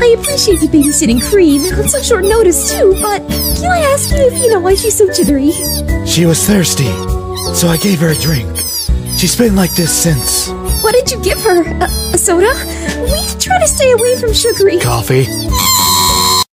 I appreciate you babysitting Cream on such short notice too, but can I ask you if you know why she's so jittery? She was thirsty, so I gave her a drink. She's been like this since. What did you give her? A soda? We try to stay away from sugary. Coffee.